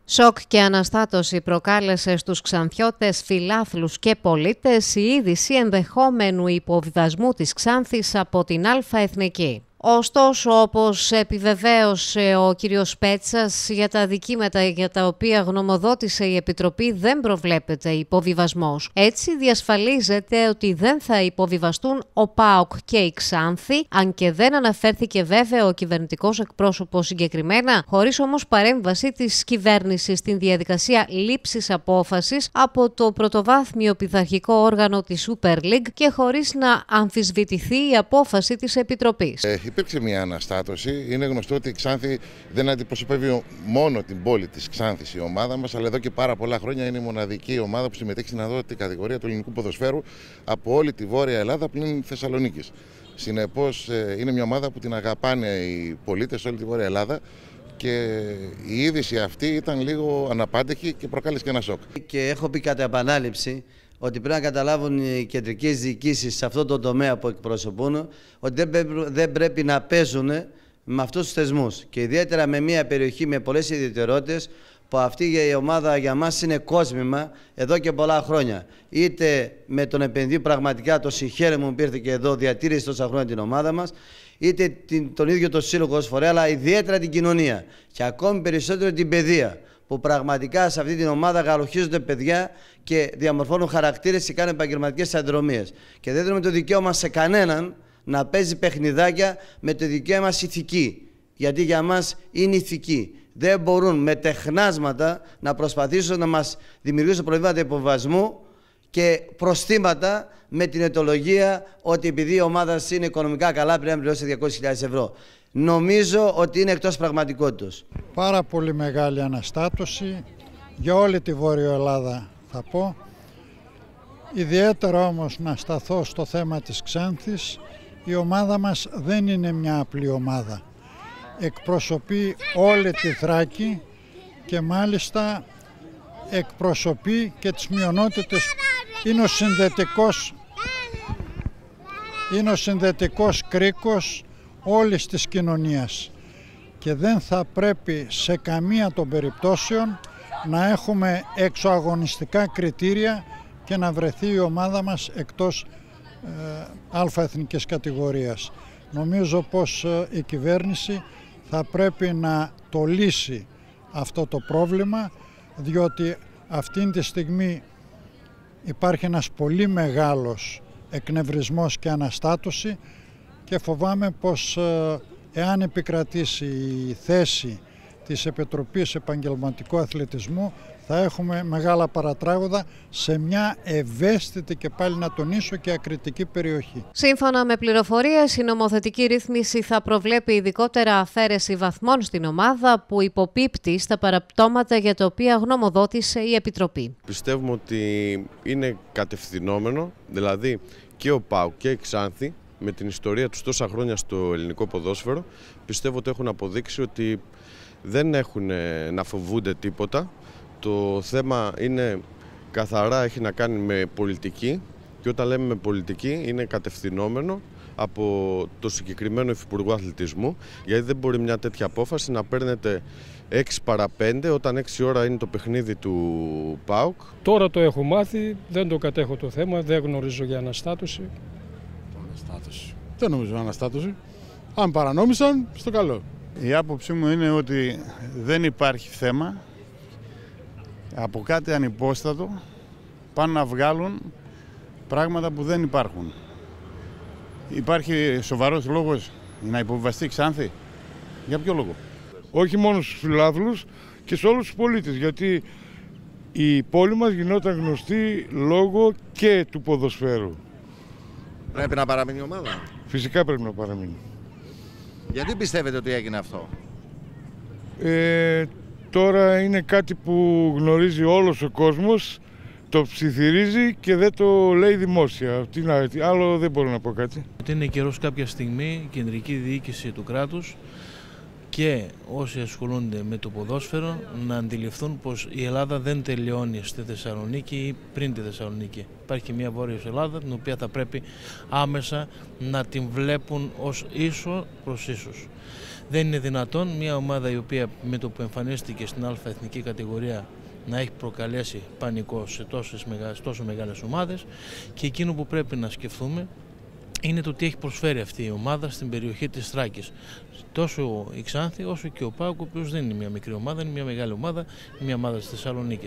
Σοκ και αναστάτωση προκάλεσε στους Ξανθιώτες φιλάθλους και πολίτες η είδηση ενδεχόμενου υποβιβασμού της Ξάνθης από την Α' Εθνική. Ωστόσο, όπως επιβεβαίωσε ο κύριος Πέτσας, για τα αδικήματα για τα οποία γνωμοδότησε η Επιτροπή δεν προβλέπεται υποβιβασμός. Έτσι διασφαλίζεται ότι δεν θα υποβιβαστούν ο ΠΑΟΚ και η Ξάνθη, αν και δεν αναφέρθηκε βέβαια ο κυβερνητικός εκπρόσωπος συγκεκριμένα, χωρίς όμως παρέμβαση της κυβέρνησης στην διαδικασία λήψης απόφασης από το πρωτοβάθμιο πειθαρχικό όργανο της Super League και χωρίς να αμφισβητηθεί η απόφαση της Επιτροπής. Υπήρξε μια αναστάτωση. Είναι γνωστό ότι η Ξάνθη δεν αντιπροσωπεύει μόνο την πόλη της Ξάνθης η ομάδα μας, αλλά εδώ και πάρα πολλά χρόνια είναι η μοναδική ομάδα που συμμετέχει στην ανώτατη κατηγορία του ελληνικού ποδοσφαίρου από όλη τη Βόρεια Ελλάδα πλην Θεσσαλονίκης. Συνεπώς, είναι μια ομάδα που την αγαπάνε οι πολίτες σε όλη τη Βόρεια Ελλάδα και η είδηση αυτή ήταν λίγο αναπάντεχη και προκάλεσε και ένα σοκ. Και έχω πει κατά επανάληψη ότι πρέπει να καταλάβουν οι κεντρικές διοικήσεις σε αυτό το τομέα που εκπροσωπούν ότι δεν πρέπει να παίζουν με αυτούς τους θεσμούς. Και ιδιαίτερα με μια περιοχή με πολλές ιδιαιτερότητες που αυτή η ομάδα για μας είναι κόσμημα εδώ και πολλά χρόνια. Είτε με τον επενδύο πραγματικά το συγχαίρε μου πήρθε και εδώ διατήρησε τόσα χρόνια την ομάδα μας, είτε τον ίδιο το σύλλογο ως φορέα, αλλά ιδιαίτερα την κοινωνία και ακόμη περισσότερο την παιδεία, που πραγματικά σε αυτή την ομάδα γαλοχίζονται παιδιά και διαμορφώνουν χαρακτήρες και κάνουν επαγγελματικές αντρομίες. Και δεν δίνουμε το δικαίωμα σε κανέναν να παίζει παιχνιδάκια με το δικαίωμα ηθική. Γιατί για μας είναι ηθική. Δεν μπορούν με τεχνάσματα να προσπαθήσουν να μας δημιουργήσουν προβλήματα υποβιβασμού και προστήματα με την αιτιολογία ότι επειδή η ομάδα είναι οικονομικά καλά πρέπει να πληρώσει 200.000 ευρώ. Νομίζω ότι είναι εκτός πραγματικότητας. Πάρα πολύ μεγάλη αναστάτωση για όλη τη Βόρειο Ελλάδα θα πω. Ιδιαίτερα όμως να σταθώ στο θέμα της Ξάνθης. Η ομάδα μας δεν είναι μια απλή ομάδα. Εκπροσωπεί όλη τη Θράκη και μάλιστα εκπροσωπεί και τις μειονότητες. Είναι ο συνδετικός κρίκος όλης της κοινωνίας και δεν θα πρέπει σε καμία των περιπτώσεων να έχουμε εξωαγωνιστικά κριτήρια και να βρεθεί η ομάδα μας εκτός αλφα-εθνικής κατηγορίας. Νομίζω πως η κυβέρνηση θα πρέπει να το λύσει αυτό το πρόβλημα, διότι αυτήν τη στιγμή υπάρχει ένας πολύ μεγάλος εκνευρισμός και αναστάτωση και φοβάμαι πως εάν επικρατήσει η θέση της Επιτροπής Επαγγελματικού Αθλητισμού θα έχουμε μεγάλα παρατράγωδα σε μια ευαίσθητη και πάλι να τονίσω και ακριτική περιοχή. Σύμφωνα με πληροφορίες, η νομοθετική ρύθμιση θα προβλέπει ειδικότερα αφαίρεση βαθμών στην ομάδα που υποπίπτει στα παραπτώματα για τα οποία γνωμοδότησε η Επιτροπή. Πιστεύουμε ότι είναι κατευθυνόμενο, δηλαδή και ο ΠΑΟΚ και η Ξάνθη με την ιστορία τους τόσα χρόνια στο ελληνικό ποδόσφαιρο, πιστεύω ότι έχουν αποδείξει ότι δεν έχουν να φοβούνται τίποτα. Το θέμα είναι καθαρά, έχει να κάνει με πολιτική και όταν λέμε με πολιτική είναι κατευθυνόμενο από το συγκεκριμένο Υφυπουργό Αθλητισμού, γιατί δεν μπορεί μια τέτοια απόφαση να παίρνετε 6 παρά 5 όταν 6 ώρα είναι το παιχνίδι του ΠΑΟΚ. Τώρα το έχω μάθει, δεν το κατέχω το θέμα, δεν γνωρίζω για αναστάτωση. Δεν νομίζω αναστάτωση. Αν παρανόμησαν, στο καλό. Η άποψή μου είναι ότι δεν υπάρχει θέμα από κάτι ανυπόστατο πάνε να βγάλουν πράγματα που δεν υπάρχουν. Υπάρχει σοβαρός λόγος να υποβιβαστεί η Ξάνθη. Για ποιο λόγο? Όχι μόνο στους φιλάθλους και σε όλους τους πολίτες, γιατί η πόλη μας γινόταν γνωστή λόγω και του ποδοσφαίρου. Πρέπει να παραμείνει η ομάδα. Φυσικά πρέπει να παραμείνει. Γιατί πιστεύετε ότι έγινε αυτό? Τώρα είναι κάτι που γνωρίζει όλος ο κόσμος, το ψιθυρίζει και δεν το λέει δημόσια. Άλλο δεν μπορώ να πω κάτι. Είναι καιρός κάποια στιγμή η κεντρική διοίκηση του κράτους και όσοι ασχολούνται με το ποδόσφαιρο να αντιληφθούν πως η Ελλάδα δεν τελειώνει στη Θεσσαλονίκη ή πριν τη Θεσσαλονίκη. Υπάρχει μια Βόρειος Ελλάδα την οποία θα πρέπει άμεσα να την βλέπουν ως ίσο προς ίσος. Δεν είναι δυνατόν μια ομάδα η οποία με το που εμφανίστηκε στην Α' εθνική κατηγορία να έχει προκαλέσει πανικό σε τόσο μεγάλες ομάδες, και εκείνο που πρέπει να σκεφτούμε είναι το τι έχει προσφέρει αυτή η ομάδα στην περιοχή της Θράκης. Τόσο η Ξάνθη όσο και ο ΠΑΟΚ, ο οποίος δεν είναι μια μικρή ομάδα, είναι μια μεγάλη ομάδα, μια ομάδα της Θεσσαλονίκης.